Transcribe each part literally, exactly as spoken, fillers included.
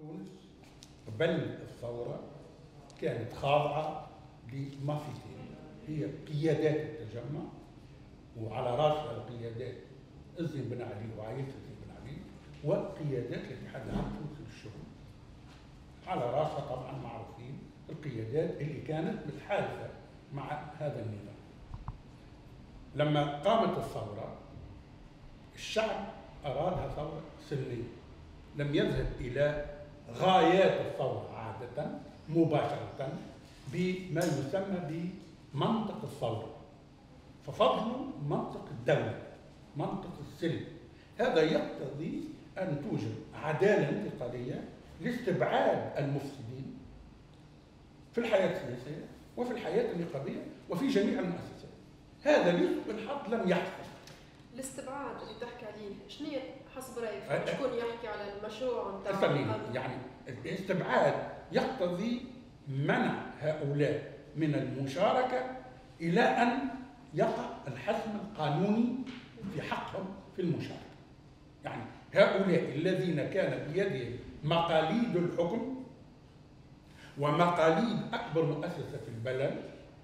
تونس قبل الثورة كانت خاضعة لمافيتين، هي قيادات التجمع وعلى رأسها القيادات الزين بن علي وعاية الزين بن علي وقيادات الاتحاد العام التونسي للشغل. على رأسها طبعا معروفين القيادات اللي كانت متحالفة مع هذا النظام. لما قامت الثورة الشعب أرادها ثورة سلمية، لم يذهب إلى غايات الثورة عادة مباشرة بما يسمى بمنطق الثورة، ففضلوا منطق الدولة، منطق السلم. هذا يقتضي أن توجد عدالة انتقالية لاستبعاد المفسدين في الحياة السياسية وفي الحياة النقابية وفي جميع المؤسسات. هذا لسوء الحظ لم يحصل. الاستبعاد اللي تحكي عليه شنو حسب رايك؟ شكون يحكي على المشروع نتاع يعني الاستبعاد يقتضي منع هؤلاء من المشاركة إلى أن يقع الحسم القانوني في حقهم في المشاركة. يعني هؤلاء الذين كان بيدهم مقاليد الحكم ومقاليد أكبر مؤسسة في البلد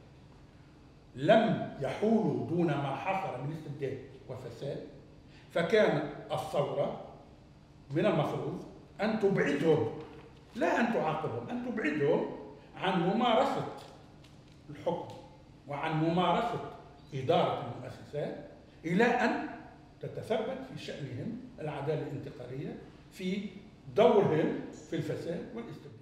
لم يحولوا دون ما حصل من استبداد وفساد، فكان الثورة من المفروض أن تبعدهم، لا أن تعاقبهم، أن تبعدهم عن ممارسة الحكم وعن ممارسة إدارة المؤسسات إلى أن تتثبت في شأنهم العدالة الانتقالية في دورهم في الفساد والاستبداد.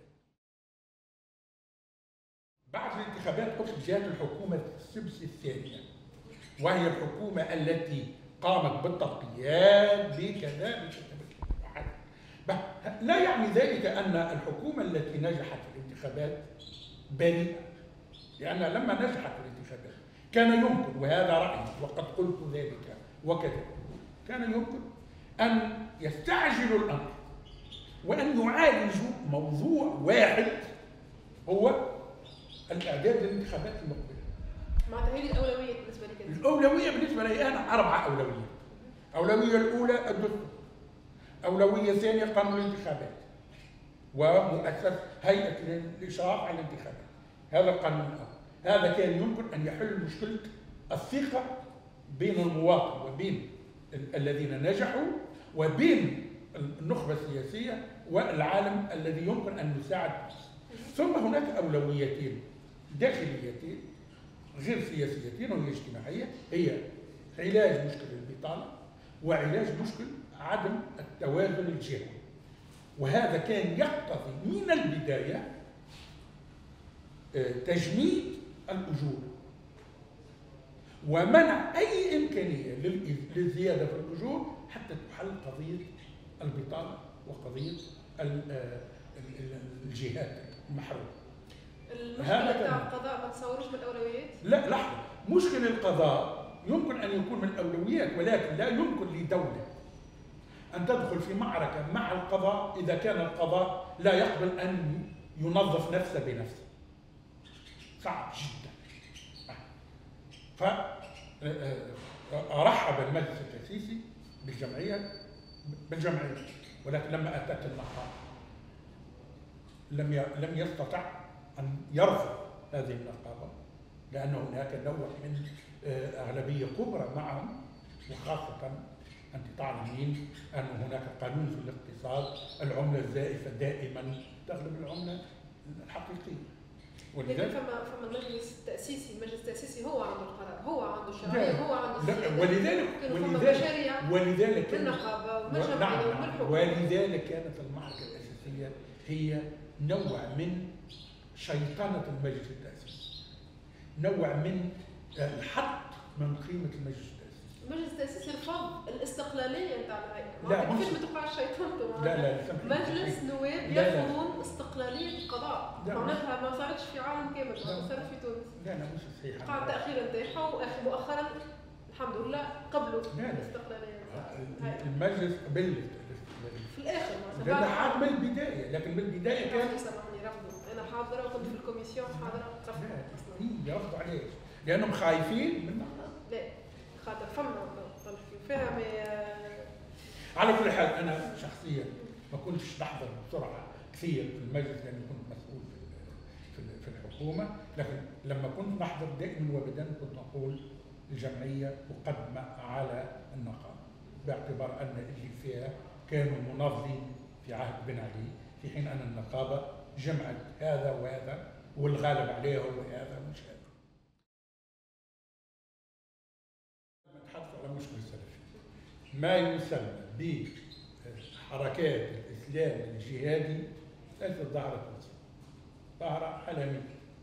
بعد الانتخابات قمت جاءت الحكومة السبسي الثانية، وهي الحكومة التي قامت بالترقيات بكذا بكذا. لا يعني ذلك أن الحكومة التي نجحت في الانتخابات بريئة، لأن لما نجحت في الانتخابات كان يمكن، وهذا رأيي وقد قلت ذلك وكذا، كان يمكن أن يستعجلوا الأمر وأن يعالجوا موضوع واحد هو الإعداد للانتخابات المقبلة. مع تهيئ الأولوية بالنسبة لك؟ الأولوية بالنسبة لي أنا أربع أولويات. الأولوية الأولى الدستور، أولوية ثانية قانون الانتخابات، ومؤسسة هيئة الإشراف على الانتخابات. هذا القانون الأول، هذا كان يمكن أن يحل مشكلة الثقة بين المواطن وبين الذين نجحوا وبين النخبة السياسية والعالم الذي يمكن أن يساعد. ثم هناك أولويتين داخليتين غير سياسيتين وهي اجتماعية، هي علاج مشكلة البطالة وعلاج مشكلة عدم التوازن الجهوي. وهذا كان يقتضي من البداية تجميد الأجور ومنع أي إمكانية للزيادة في الأجور حتى تحل قضية البطالة وقضية الجهات المحرومة. المشكلة بتاع القضاء ما تصورش من الأولويات؟ لا لحظة، مشكل القضاء يمكن أن يكون من الأولويات، ولكن لا يمكن لدولة أن تدخل في معركة مع القضاء إذا كان القضاء لا يقبل أن ينظف نفسه بنفسه. صعب جدا. فرحب المجلس التأسيسي بالجمعية بالجمعية ولكن لما أتت النقابة لم لم يستطع أن يرفض هذه النقابة، لأن هناك نوع من أغلبية كبرى معهم، وخاصة أنت تعلمين أن هناك قانون في الاقتصاد العملة الزائفة دائما تغلب العملة الحقيقية. ولذلك فما فما المجلس التأسيسي، المجلس التأسيسي هو عنده القرار، هو عنده الشرعية، هو عنده السيادة. ولذلك ولذلك ولذلك النقابة و... نعم ولذلك كانت المعركة الأساسية هي نوع من شيطنة المجلس التأسيسي، نوع من الحط من قيمة المجلس التأسيسي. المجلس التأسيسي رفض الاستقلالية نتاع الهيئة. لا كيفاش ما تقعش شيطنته؟ لا لا مجلس نواب يرفضون استقلالية القضاء، معناتها ما صارتش في عالم كامل، صارت في تونس. لا لا مش صحيح. قاعد تأخيرا نتاعها مؤخرا الحمد لله قبلوا الاستقلالية. المجلس قبل في الآخر ده حاد من البداية، لكن من البداية كان سامحني رفضوا. أنا حاضرة وكنت في الكوميسيون حاضرة رفضوا. لا يرفضوا عليه لأنهم خايفين من لا خاطر فما طلب فيها ما. على كل حال أنا شخصيا ما كنتش بحضر بسرعة كثير في المجلس لاني كنت مسؤول في في الحكومه، لكن لما كنت نحضر دائما وابدا كنت نقول الجمعيه مقدمه على النقابه، باعتبار ان اللي فيها كانوا مناضلين في عهد بن علي، في حين ان النقابه جمعت هذا وهذا والغالب عليه هو هذا مش هذا. نتحدث على مشكل السلفي. ما يسمى بحركات الاسلام الجهادي ليست ظاهره مصر، ظاهره عالميه.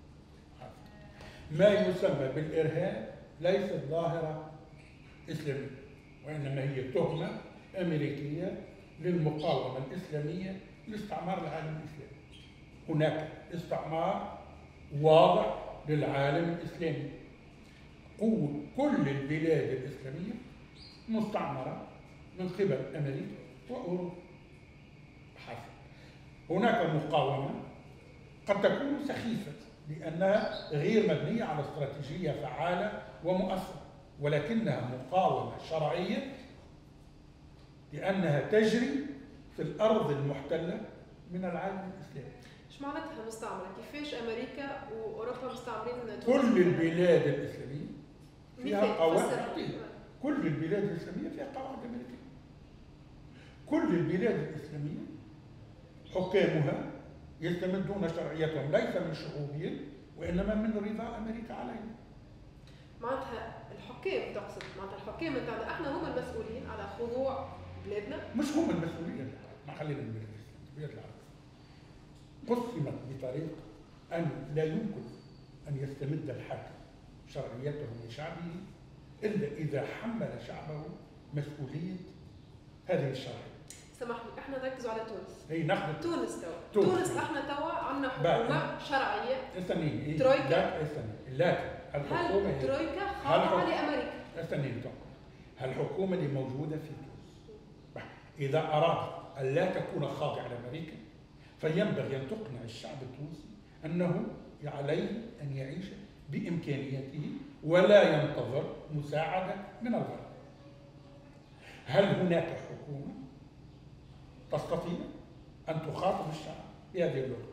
ما يسمى بالارهاب ليست ظاهره اسلاميه، وانما هي تهمه امريكيه للمقاومه الاسلاميه لاستعمار العالم الاسلامي. هناك استعمار واضح للعالم الاسلامي. كل البلاد الاسلاميه مستعمره من قبل امريكا واوروبا. حسب هناك مقاومه قد تكون سخيفه لانها غير مبنيه على استراتيجيه فعاله ومؤثره، ولكنها مقاومه شرعيه لانها تجري في الارض المحتله من العالم الاسلامي. ايش معناتها مستعمره؟ كيفاش امريكا واوروبا مستعمرين؟ كل البلاد الاسلاميه فيها قواعد، كل البلاد الاسلاميه فيها قواعد امريكيه. كل البلاد الاسلاميه حكامها يستمدون شرعيتهم ليس من شعوبهم وانما من رضا امريكا عليهم. معناتها الحكام تقصد، معناتها الحكام بتاعنا احنا هم المسؤولين على خضوع بلادنا؟ مش هم المسؤولين، ما خلينا من البلاد العربيه. قسمت بطريقه ان لا يمكن ان يستمد الحاكم شرعيته من شعبه الا اذا حمل شعبه مسؤوليه هذه الشرعيه. سامحني، احنا نركزوا على تونس. اي ناخذ تونس توا. تونس احنا توا عندنا حكومه شرعيه. استني ترويكا. لا استني لا هل الترويكا خاضعه لامريكا؟ استني هل الحكومه اللي موجوده في تونس اذا ارادت ان لا تكون خاضعه لامريكا فينبغي ان تقنع الشعب التونسي انه عليه ان يعيش بامكانياته ولا ينتظر مساعده من الغرب. هل هناك حكومه تستطيع ان تخاطب الشعب بهذه اللغه؟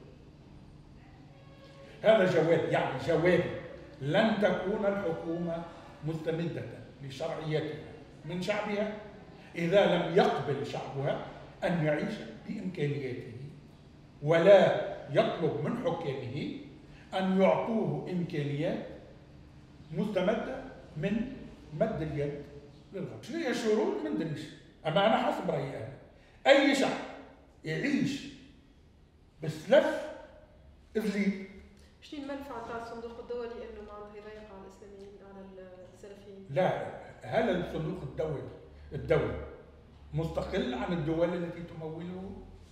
هذا جواب، يعني جواب لن تكون الحكومه مستمده لشرعيتها من شعبها اذا لم يقبل شعبها ان يعيش بامكانياته ولا يطلب من حكامه ان يعطوه امكانيات مستمده من مد اليد للغرب. شنو هي الشروط؟ ما ندريش، اما انا حسب رايي انا اي شعب يعيش بسلف اذليب. شنو المنفعه تاع الصندوق الدولي انه معناتها يضيق على الاسلاميين على السلفيين؟ لا، هل الصندوق الدولي الدولي مستقل عن الدول التي تموله؟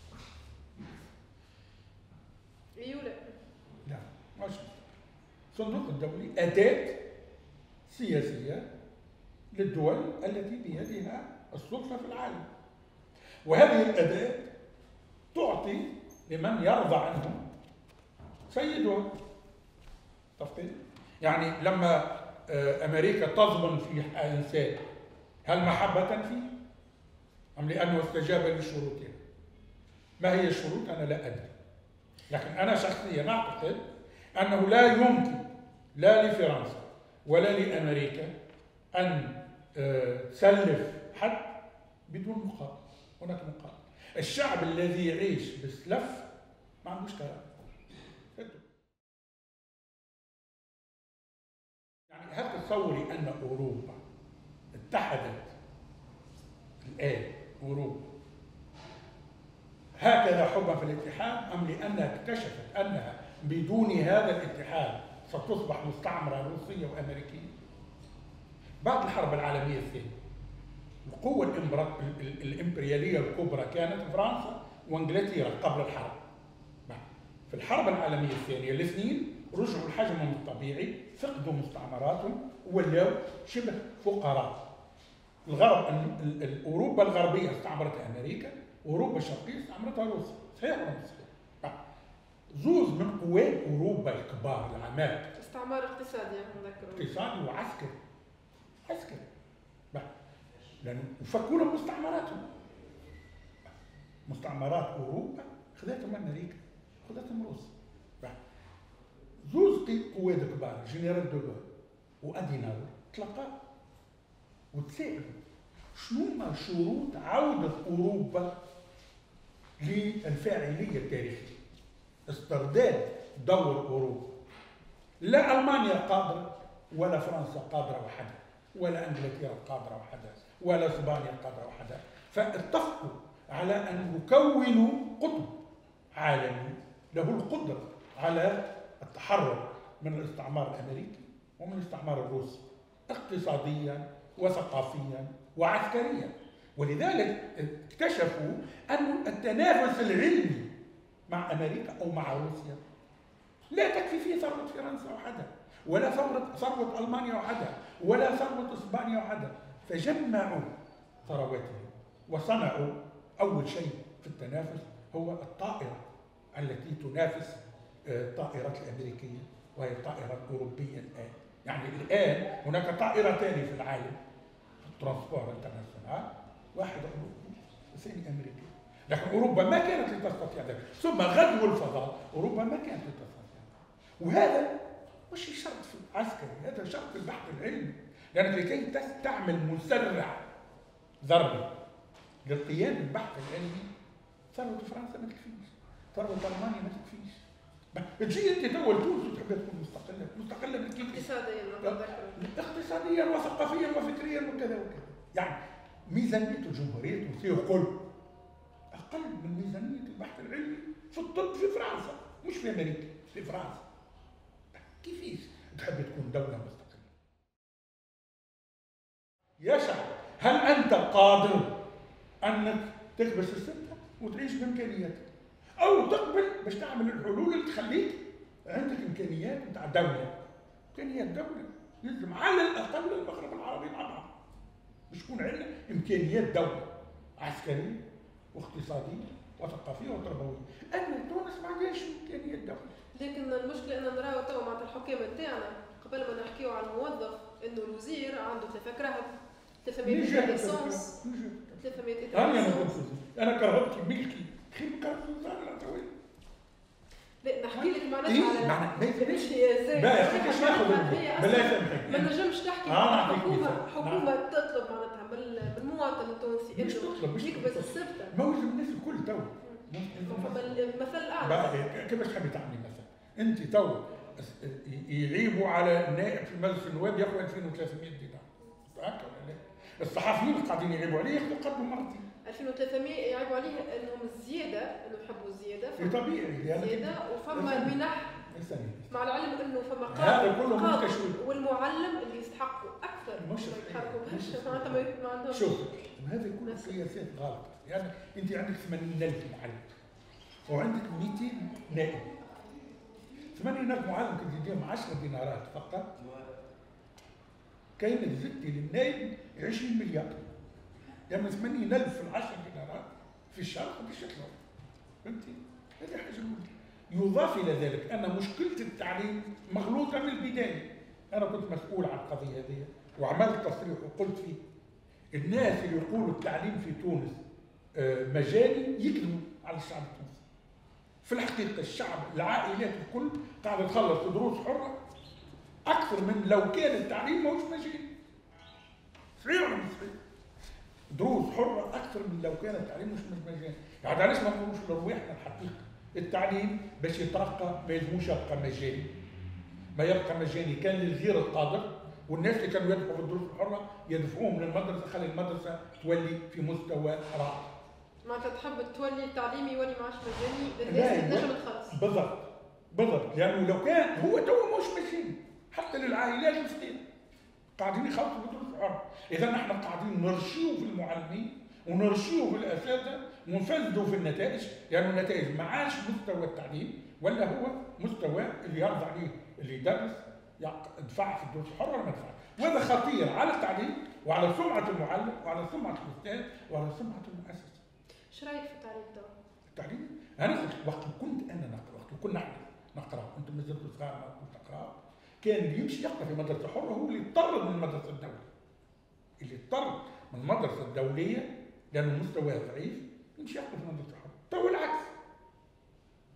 ايوه لا. لا مش الصندوق الدولي أداة سياسية للدول التي بيدها السلطة في العالم، وهذه الأداة تعطي لمن يرضى عنهم سيدهم. تفضل؟ يعني لما أمريكا تظلم في إنسان هل محبة فيه؟ أم لأنه استجاب لشروطها؟ ما هي الشروط؟ أنا لا أدري، لكن أنا شخصيا أعتقد أنه لا يمكن لا لفرنسا ولا لأمريكا أن تسلف حد بدون مقابل. هناك مقابل. الشعب الذي يعيش بسلف ما عندوش كلام. يعني هل تصوري أن أوروبا اتحدت الآن أوروبا هكذا حبا في الاتحاد أم لأنها اكتشفت أنها بدون هذا الاتحاد ستصبح مستعمرة روسية وأمريكية؟ بعد الحرب العالمية الثانية القوة الإمبريالية الكبرى كانت فرنسا وإنجلترا قبل الحرب. في الحرب العالمية الثانية الاثنين رجعوا لحجمهم الطبيعي، فقدوا مستعمراتهم ولاو شبه فقراء. الغرب أوروبا الغربية استعمرتها أمريكا، أوروبا الشرقية استعمرتها روسيا. صحيح ولا مش صحيح؟ زوز من قوات أوروبا الكبار العمالقة. استعمار اقتصادي نذكر. اقتصادي وعسكري. عسكري. لأنه يفكروا مستعمراتهم. مستعمرات أوروبا خذتهم امريكا، خذتهم روسيا. زوز قوات كبار جنرال دوغول واديناور تلاقاو وتساءلوا شنو ما شروط عودة أوروبا للفاعلية التاريخية، استرداد دور أوروبا. لا ألمانيا قادرة ولا فرنسا قادرة وحدها ولا انجلترا قادره وحدها ولا اسبانيا قادره وحدها، فاتفقوا على ان يكونوا قطب عالمي له القدره على التحرر من الاستعمار الامريكي ومن الاستعمار الروسي اقتصاديا وثقافيا وعسكريا. ولذلك اكتشفوا ان التنافس العلمي مع امريكا او مع روسيا لا تكفي فيه ثروه فرنسا وحدها، ولا ثروه ثروه المانيا وحدها، ولا ثروه اسبانيا وحدها، فجمعوا ثرواتهم وصنعوا اول شيء في التنافس هو الطائره التي تنافس الطائرات الامريكيه وهي الطائره الاوروبيه الان. يعني الان هناك طائرتان في العالم الترانسبور انترناسيونال، واحد اوروبي والثاني امريكي، لكن اوروبا ما كانت لتستطيع ذلك، ثم غزو الفضاء اوروبا ما كانت لتستطيع، وهذا مش شرط في العسكري، هذا شرط في البحث العلمي، لانك لكي تستعمل مسرع ذري للقيام بالبحث العلمي ثروه فرنسا ما تكفيش، ثروه المانيا ما تكفيش. تجي انت دول تونس وتحب تكون مستقله، مستقله من كيف؟ اقتصاديا اقتصاديا وثقافيا وفكريا وكذا وكذا. يعني ميزانيه الجمهوريه التونسيه يقول اقل من ميزانيه البحث العلمي في الطب في فرنسا، مش في امريكا، في فرنسا. كيفيش تحب تكون دوله مستقله؟ يا شعب، هل انت قادر انك تكبس السته وتعيش بامكانياتك؟ او تقبل باش تعمل الحلول اللي تخليك عندك امكانيات نتاع دوله، امكانيات دوله يلزم على الاقل المغرب العربي معنا باش يكون عندنا امكانيات دوله عسكريه واقتصاديه وثقافيه وتربويه. اما تونس ما عندهاش امكانيات دوله. لكن المشكله ان نراو تو مع الحكام نتاعنا قبل ما نحكيو على الموظف انه الوزير عنده ثلاثة كراهب ثلاثمية ليسونس ثلاثمية انا انا كرهبت ملكي خير كرهبت وزاره توي. لا نحكي لك معناتها إيه؟ على ماشي يا بقى خليك ناخذ بلا سامحك ما نجمش تحكي آه حكومه حكومه تطلب معناتها من المواطن التونسي مش تطلب مش يكبس السبته موجود الناس الكل تو المثل الاعلى كيفاش تحبي تعملي مثلا؟ انت تو يعيبوا على النائب في مجلس النواب ياخذ ألفين وثلاثمية دينار هكا ولا لا؟ الصحفيين اللي قاعدين يعيبوا عليه ياخذوا قدهم مرتين ألفين وثلاثمية يعيبوا عليه انهم الزياده انه يحبوا الزياده في طبيعي زياده وفما المنح مع العلم انه فما قاضي والمعلم اللي يستحقوا اكثر مش يتحركوا باش معناتها ما عندهمش. شوف هذه كلها سياسات غلط. يعني انت عندك ثمانين ألف معلم وعندك مئتين نائب، ثمانين ألف معلم تديهم عشرة دينارات فقط، كاين زدتي للنائب عشرين مليار، يعني ثمانين ألف في العشرة دينارات في الشهر قداش يطلعوا؟ فهمتي؟ هذه حاجه الاولى. يضاف الى ذلك ان مشكله التعليم مغلوطه من البدايه. انا كنت مسؤول عن القضيه هذه وعملت تصريح وقلت فيه الناس اللي يقولوا التعليم في تونس مجاني يكذبوا على الشعب التونسي. في الحقيقه الشعب العائلات الكل قاعده تخلص دروس حره اكثر من لو كان التعليم ماهوش مجاني. صحيح ولا مش صحيح؟ دروس حره اكثر من لو كان التعليم مش مجاني. يعني علاش ما نقولوش لرواحنا الحقيقه؟ التعليم باش يترقى ما يلزموش يبقى مجاني. ما يبقى مجاني كان للغير القادر، والناس اللي كانوا يدفعوا في الدروس الحره يدفعوهم للمدرسه، خلي المدرسه تولي في مستوى راقي. معناتها تحب تولي التعليم يولي معاش مجاني الناس تنجم تخلص. بالضبط بالضبط، لانه لو كان هو تو مش مجاني حتى للعائلات المسكينه قاعدين يخلصوا في الدروس الحره. اذا نحن قاعدين نرشيوا في المعلمين ونرشيوا في الاساتذه ونفسدوا في النتائج، لانه يعني النتائج ما عادش مستوى التعليم ولا هو مستوى اللي يرضى عليه اللي يدرس يدفع في الدروس الحره ولا ما يدفعش. وهذا خطير على التعليم وعلى سمعه المعلم وعلى سمعه الاستاذ وعلى سمعه المؤسسه. ايش رايك في التعليم توا؟ التعليم؟ انا وقت كنت انا نقرا، وقت كنا نحن نقرا، انتم مازلتوا صغار ما كنتوا تقراوا، كان اللي يمشي يقرا في مدرسه حره هو اللي يضطر من المدرسه الدوليه. اللي يضطر من المدرسه الدوليه لانه مستواه ضعيف يمشي يقرا في مدرسه حره. تو العكس.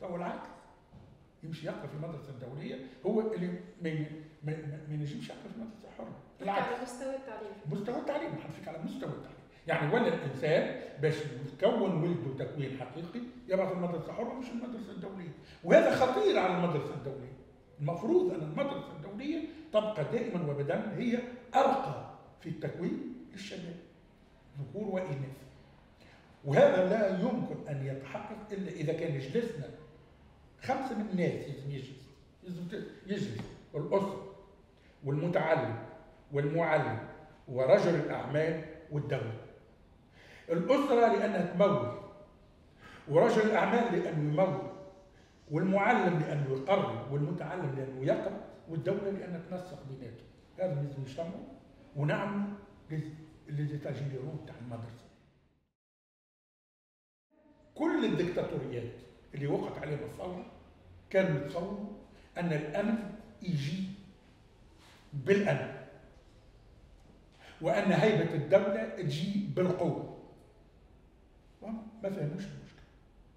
فهو العكس، يمشي يقرا في المدرسه الدوليه هو اللي ما ما ما ينجمش يقرا في المدرسه الحره. بالعكس على مستوى التعليم، مستوى التعليم نحكي على مستوى التعليم، يعني ولا الانسان باش يكون ولده تكوين حقيقي يبقى في المدرسه الحره مش المدرسه الدوليه، وهذا خطير على المدرسه الدوليه. المفروض ان المدرسه الدوليه تبقى دائما وابدا هي ارقى في التكوين للشباب ذكور واناث، وهذا لا يمكن ان يتحقق الا اذا كان جلسنا خمسه من الناس لازم يجلس لازم يجلس الاسره والمتعلم والمعلم ورجل الاعمال والدوله. الاسره لانها تمول، ورجل الاعمال لانه يمول، والمعلم لانه يقرر، والمتعلم لانه يقرا، والدوله لانها تنسق بيناتهم. هذا لازم يجتمعوا ونعملوا اللي تاجيرون تاع المدرسه. كل الدكتاتوريات اللي وقعت عليها الثوره كانوا يتصوروا ان الامن يجي بالامن، وان هيبه الدوله تجي بالقوه. ما فهموش المشكله.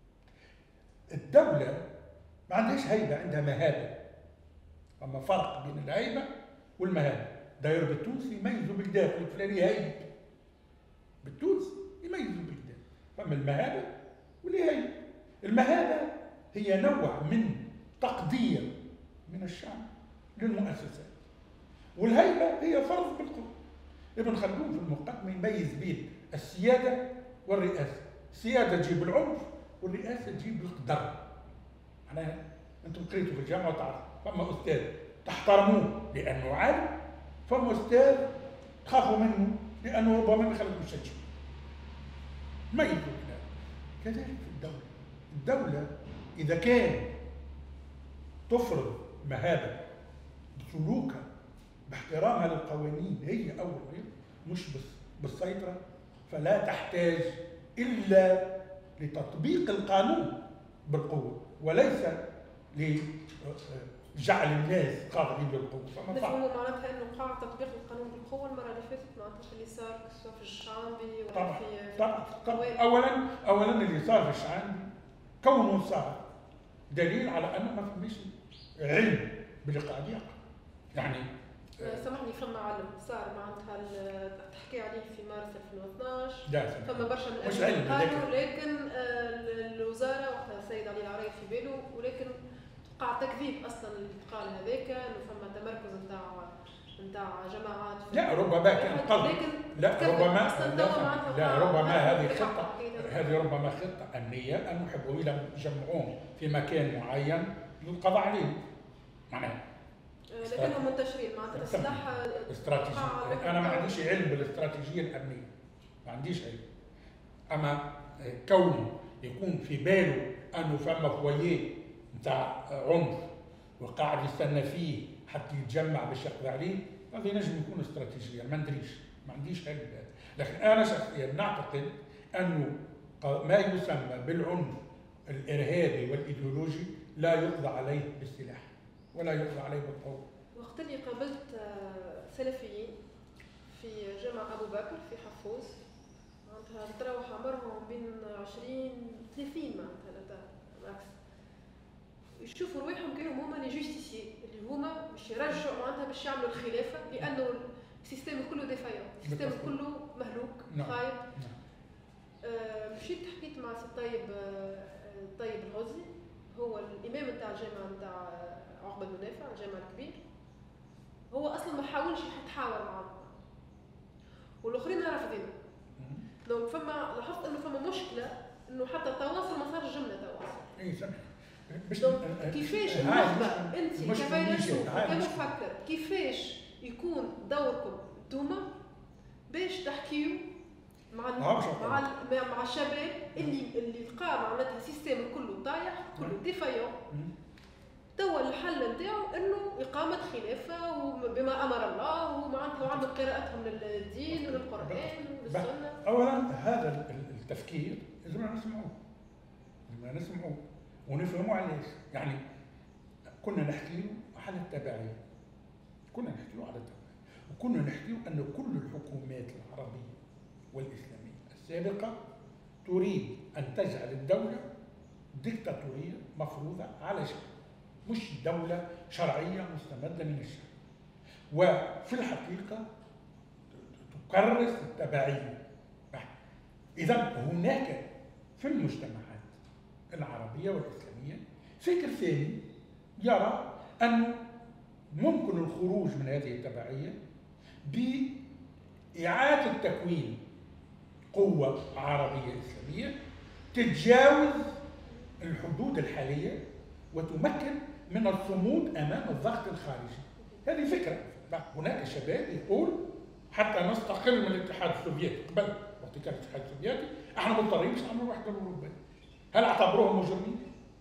الدوله ما عندهاش هيبه، عندها مهابه. اما فرق بين الهيبه والمهابه. داير بالتونسي يميزوا بالداخل الفلاني هيب، بالتونسي يميزوا بالداخل. فما المهابه والهيبه. المهابه هي نوع من تقدير من الشعب للمؤسسات، والهيبه هي فرض بالقوه. ابن خلدون في المقدمه يميز بين السياده والرئاسه. السياده تجيب العنف والرئاسه تجيب القدر. معناها انتم قريتوا في الجامعه وتعرفوا فما استاذ تحترموه لانه عالم، فما استاذ تخافوا منه لانه ربما يخليكم تشجعوا. ميزوا كذلك. كذلك في الدوله. الدوله اذا كان تفرض مهابه بسلوكها باحترامها للقوانين هي اول مش بالسيطره، فلا تحتاج الا لتطبيق القانون بالقوه، وليس لجعل الناس خاضعين للقوه. فما هو معناتها انه قاع تطبيق القانون بالقوه المره اللي فاتت معناتها اللي صار سواء في الشعبي ولا طبعا في طبعا طبعا اولا اولا اللي صار في الشعبي كونه صار دليل على انه ما فيش علم باللي قاعد يقع. يعني سامحني فما علم صار معناتها تحكي عليه في مارس ألفين واثناش، فما برشا من مش علم قالوا، لكن الوزاره وقتها السيد علي العرايف في باله، ولكن قاع تكذيب اصلا اللي قال هذاك انه فما تمركز نتاع نتاع جماعات. لا ربما كان قصد، لا ربما لا, لا ربما هذه خطه هذه ربما خطه امنيه ان يحبوا يجمعون في مكان معين للقضاء عليهم. معناها لكنهم منتشرين معناتها السلاح استراتيجي. انا ما عنديش علم بالاستراتيجيه الامنيه، ما عنديش علم. اما كونه يكون في باله انه فما فويه نتاع عنف وقاعد يستنى فيه حتى يتجمع باش يقضي عليه، هذا ينجم يكون استراتيجيه. ما ندريش، ما عنديش علم بهذا. لكن انا شخصيا نعتقد انه ما يسمى بالعنف الارهابي والايديولوجي لا يقضى عليه بالسلاح ولا يقضى عليه بالقوه. وقت اللي قابلت سلفيين في جامع ابو بكر في حفوظ، معناتها تراوح عمرهم بين عشرين ثلاثين معناتها بالعكس، يشوفوا رواحهم كانوا هما لي جوستيسيي اللي هما باش يرجعوا معناتها باش يعملوا الخلافه، لانه السيستم كله ديفايون، السيستم كله مهلوك خايب. آه مشيت حكيت مع سي طيب آه طيب الغزي، هو الامام نتاع الجامع نتاع عقبه المنافع الجامع الكبير. هو اصلا ما حاولش يتحاور معنا والاخرين رافضينه. دونك فما لاحظت انه فما مشكله انه حتى التواصل ما صارش جمله تواصل. اي سامح. كيفاش النخبه انت كفيلسوف كمفكر كيفاش يكون دوركم انتوما باش تحكيوا مع مع مع الشباب اللي اللي لقى معناتها سيستم كله طايح كله ديفايون. توا الحل نتاعو انه اقامه خلافه وبما امر الله ومعناتها وعندهم قراءتهم للدين وللقران والسنه. اولا هذا التفكير لازم نسمعوه لازم نسمعوه ونفهموا علاش. يعني كنا نحكيو على التبعيه، كنا نحكيو على التبعيه وكنا نحكيو ان كل الحكومات العربيه والاسلاميه السابقه تريد ان تجعل الدوله ديكتاتوريه مفروضه على شعب، مش دوله شرعيه مستمده من الشعب. وفي الحقيقه تكرس التبعيه. اذا هناك في المجتمعات العربيه والاسلاميه فكر ثاني يرى انه ممكن الخروج من هذه التبعيه بإعادة تكوين قوة عربية إسلامية تتجاوز الحدود الحالية وتمكن من الصمود أمام الضغط الخارجي. هذه فكرة. هناك شباب يقول حتى نستقل من الاتحاد السوفيتي، قبل وقت كان الاتحاد السوفيتي احنا مضطرين مش نعمل الوحدة الأوروبية. هل اعتبروهم مجرمين؟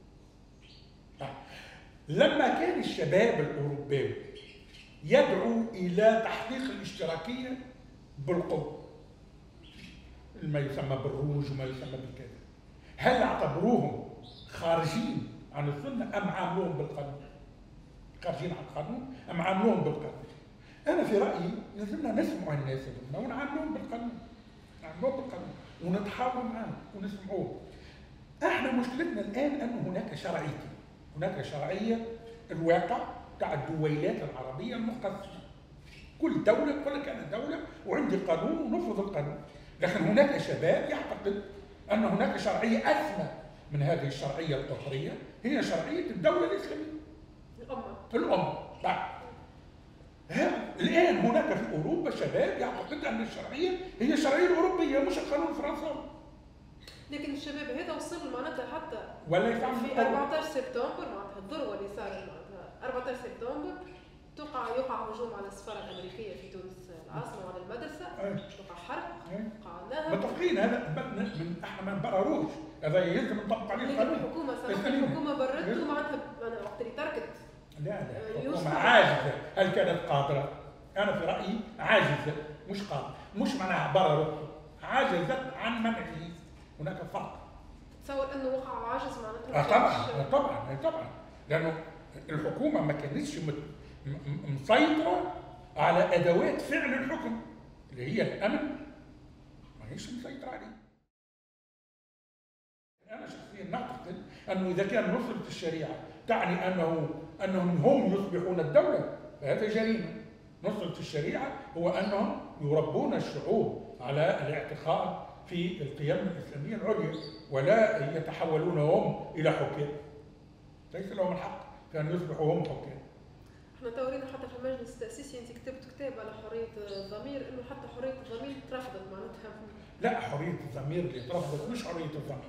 لما كان الشباب الأوروبي يدعو إلى تحقيق الاشتراكية بالقوة، ما يسمى بالروج وما يسمى بالكذا، هل اعتبروهم خارجين عن السنة أم عاملوهم بالقانون؟ خارجين عن القانون أم عاملوهم بالقانون؟ أنا في رأيي لازمنا نسمع الناس هذولا ونعاملوهم بالقانون، نعاملوهم بالقانون ونتحاوروا معاهم ونسمعوهم. احنا مشكلتنا الآن أن هناك شرعيتين، هناك شرعية الواقع تاع الدويلات العربية المقسمة. كل دولة تقول لك أنا دولة وعندي قانون ونفرض القانون، لكن هناك شباب يعتقد أن هناك شرعية أسمى من هذه الشرعية القطرية، هي شرعية الدولة الإسلامية. الأمة. الأمة. الآن هناك في أوروبا شباب يعتقد أن الشرعية هي الشرعية الأوروبية مش القانون الفرنساوي. لكن الشباب هذا وصل معناتها حتى ولا يفهم في أربعة عشر سبتمبر معناتها الذروة اللي صارت معناتها أربعة عشر سبتمبر تقع يقع هجوم على السفارة الأمريكية في تونس العاصمة وعلى المدرسة، تقع حرق، تقع نهب. متفقين هذا من احنا ما نبرروش، هذا يلزم نطبق عليه القانون. لكن الحكومة صراحة الحكومة بررته معناتها وقت اللي تركت. لا لا الحكومة عاجزة، هل كانت قادرة؟ أنا في رأيي عاجزة مش قادرة، مش معناها بررته، عاجزت عن منعه. هناك فرق. تصور انه وقع عاجز معناتها؟ آه طبعا آه طبعا آه طبعا لانه الحكومه ما كانتش مسيطره على ادوات فعل الحكم اللي هي الامن، ما هيش مسيطره عليه. انا شخصيا نعتقد انه اذا كان نصره الشريعه تعني انه انهم هم يصبحون الدوله فهذا جريمه. نصره الشريعه هو انهم يربون الشعوب على الاعتقاد في القيم الإسلامية العليا ولا يتحولون هم إلى حكام. ليس لهم الحق في أن يصبحوا هم حكام. احنا تورينا حتى في المجلس التأسيسي أنت كتبت كتاب على حرية الضمير إنه حتى حرية الضمير ترفضت معناتها. لا حرية الضمير اللي ترفضت مش حرية الضمير.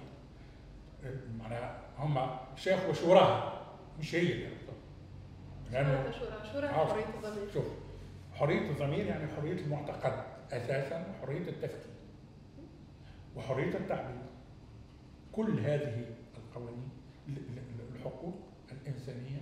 معناها هم شيخ وشوراها مش هي اللي رفضت. لأنه شورى شورى حرية الضمير. شوف حرية الضمير يعني حرية المعتقد أساساً وحرية التفكير وحرية التعبير. كل هذه القوانين الحقوق الإنسانية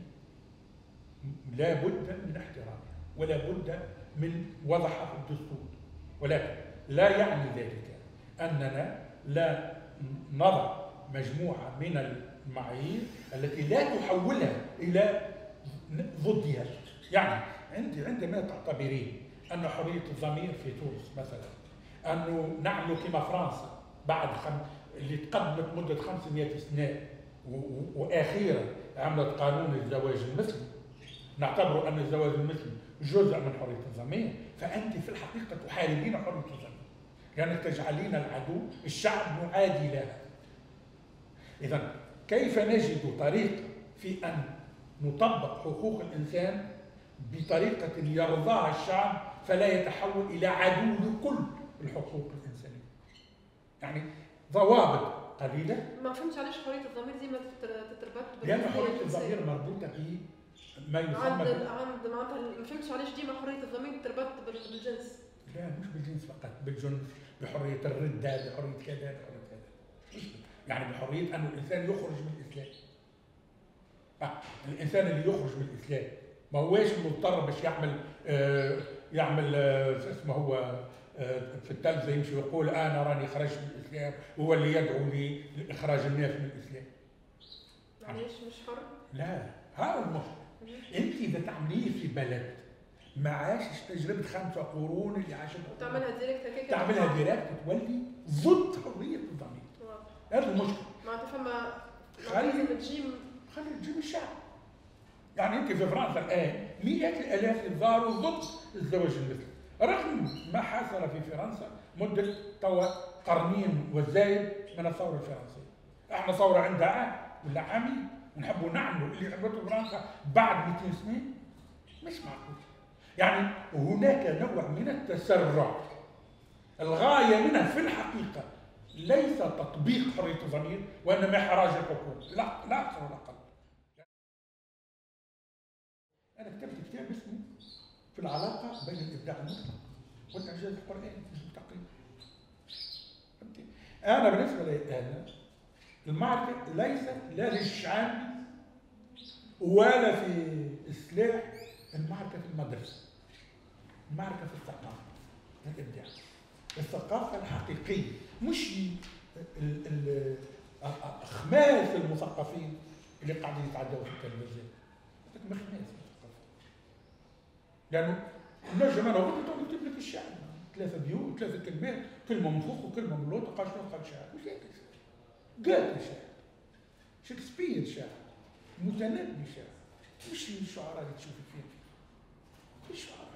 لا بد من احترامها ولا بد من وضعها في الدستور، ولكن لا يعني ذلك أننا لا نضع مجموعة من المعايير التي لا تحولها إلى ضدها. يعني عندي عندما تعتبرين أن حرية الضمير في تونس مثلا أنه نعمل كما فرنسا بعد خم... اللي تقدمت مدة خمسمائة سنة و... وأخيرا عملت قانون الزواج المثلي، نعتبر أن الزواج المثلي جزء من حرية الضمير، فأنت في الحقيقة تحاربين حرية الضمير لأنك يعني تجعلين العدو الشعب معادي لها. إذا كيف نجد طريقة في أن نطبق حقوق الإنسان بطريقة يرضاها الشعب فلا يتحول إلى عدو لكل الحقوق الإنسانية؟ يعني ضوابط قليلة. ما فهمتش علاش حرية الضمير ديما تتربط لأن حرية الضمير مربوطة بما يسمى عند عند معناتها ما فهمتش علاش ديما حرية الضمير تربط بالجنس. لا مش بالجنس فقط، بالجنس، بحرية الردة، بحرية كذا بحرية كذا. يعني بحرية أن الإنسان يخرج من الإسلام. آه. الإنسان اللي يخرج من الإسلام ما هواش مضطر باش يعمل آه يعمل آه اسمه هو في التلفزة يمشي ويقول أنا راني خرجت من الإسلام وهو اللي يدعو لي لإخراج الناس من الإسلام. معليش مش حر؟ لا هذا المشكلة. أنت إذا تعمليه في بلد ما عاشش تجربة خمسة قرون اللي عاشتها وتعملها ديريكت هكاك تعملها ديريكت تولي ضد حرية الضمير. هذا المشكلة. معناتها فما خلي لازم تجي خلي تجيب الشعب. يعني انت في فرنسا الان مئات الالاف ظهروا ضد الزواج المثلي، رغم ما حصل في فرنسا مده توا قرنين وزايد من الثوره الفرنسيه. احنا ثوره عندها عام ولا عامين ونحبوا نعملوا اللي عملته فرنسا بعد مئتين سنه، مش معقول. يعني هناك نوع من التسرع، الغايه منها في الحقيقه ليس تطبيق حريه الضمير وانما احراج الحكومه، لا لا اكثر ولا اقل. انا كتبت كتاب اسمه في العلاقه بين الابداع المطلق والاعجاز القراني في التقييم. انا بالنسبه لي انا المعركه ليست لا للشعب ولا في اصلاح، المعركه في المدرسه، المعركه في الثقافه، الابداع، الثقافه الحقيقيه، مش اخماس المثقفين اللي قاعدين يتعدوا في التلفزيون. مخماس المثقفين، لانه النجم انا قلت له نكتب لك الشعر ثلاثه بيوت ثلاثه كلمات، كلمه منفوخ وكلمه ملوطه، قال شنو قال شعر؟ وش هيك قال شعر، شكسبير شعر، متنبي شعر، مش الشعراء اللي تشوفي فيهم. في شعراء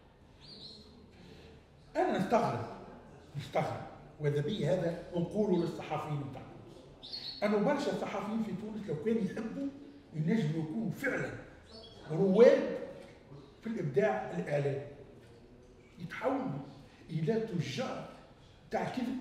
انا نستغرب نستغرب واذا بي هذا نقوله للصحفيين بتاع تونس. انا برشا الصحفيين في تونس لو كانوا يحبوا ينجموا يكونوا فعلا رواد في الابداع الاعلامي، يتحولوا الى تجار تاع كذب،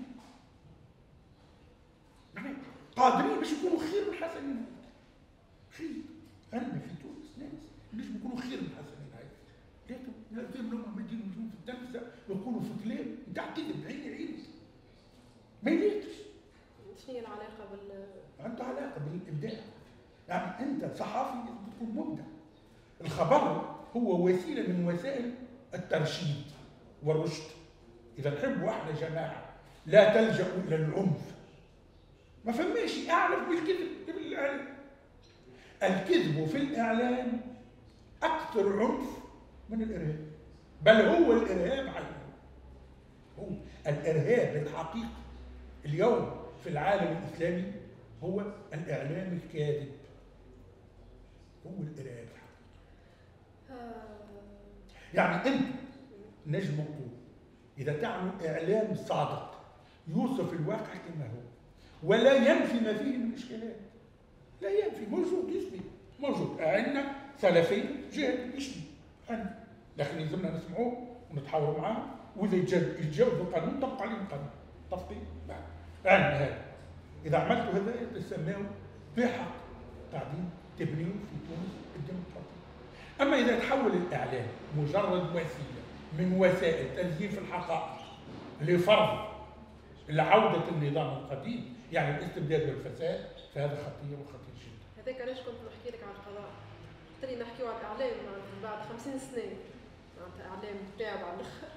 يعني قادرين باش يكونوا خير من حسنين. خير انا في تونس ناس باش يكونوا خير من حسنين هاي، لكن لازم لهم ما يجيو يجون في التلفزه يقولوا في كلام نتاع كذب عيني عيني ما يليقش. شنو هي العلاقه بال عنده علاقه بالابداع. يعني انت صحافي لازم تكون مبدع. الخبر هو وسيله من وسائل الترشيد والرشد. اذا نحبوا احنا جماعه لا تلجأوا الى العنف، ما فماش اعنف بالكذب بالاعلام. الكذب في الاعلام اكثر عنف من الارهاب، بل هو الارهاب عينه. هو الارهاب الحقيقي اليوم في العالم الاسلامي هو الاعلام الكاذب، هو الارهاب الحقيقي. يعني انت نجم نقول اذا تعمل اعلام صادق يوصف الواقع كما هو ولا ينفي ما فيه من اشكالات، لا ينفي، موجود يسمي موجود. عندنا سلفيين جهد يشمي عندنا، لكن يلزمنا نسمعوه ونتحاوروا معاه، واذا يتجاوزوا القانون طبق عليهم القانون تطبيق. عندنا هذا اذا عملتوا هذا تسموه بحق قاعدين تبنيوا في تونس الديمقراطيه. اما اذا تحول الاعلام مجرد وسيله من وسائل تزييف الحقائق لفرض لعوده النظام القديم، يعني الاستبداد والفساد، فهذا خطير وخطير جدا. هذاك علاش كنت نحكي لك على القضاء، قلت لي نحكيو على الاعلام بعد خمسين سنه، معناتها اعلام تاعب على الاخر.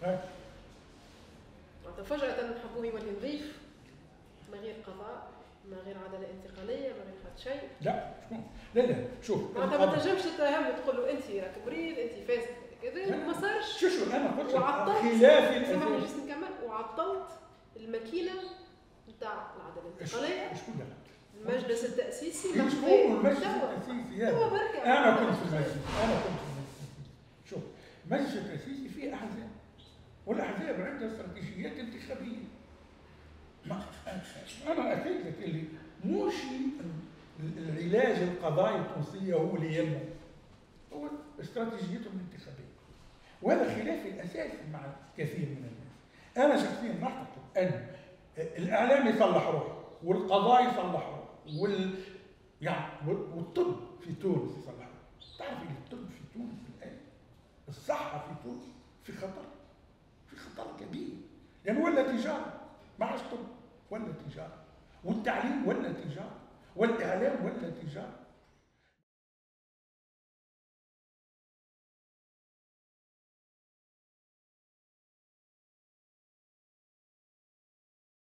معناتها فجأة نحبوه يولي نظيف، من غير قضاء، من غير عداله انتقاليه، من غير حتى شيء. لا لا لا شوف، معناتها ما تنجمش تتهمه تقول له انت راك مريض، انت فاسد كذا، ما صارش. شو شو انا قلت وعطلت خلافي سامحني جلست نكمل، وعطلت الماكينه نتاع العداله الانتقاليه. شكون لا؟ المجلس التأسيسي شكون المجلس التأسيسي هذا؟ هو بركة. أنا كنت في المجلس، أنا كنت في المجلس. شوف، المجلس التأسيسي فيه أحزاب، والأحزاب عندها استراتيجيات انتخابية. ما أنا أكيد لك اللي مش العلاج القضايا التونسية هو اللي ينمو، هو استراتيجيتهم الانتخابية. وهذا خلافي الأساسي مع كثير من الناس. أنا شخصيا نعتقد أن الإعلام يصلح روحه، والقضاء يصلح روحه، وال يعني والطب في تونس يصلح روحه. تعرف ان الطب في تونس الان، الصحه في تونس في خطر، في خطر كبير، لان يعني ولا تجاره، ما عادش طب ولا تجاره، والتعليم ولا تجاره، والاعلام ولا تجاره.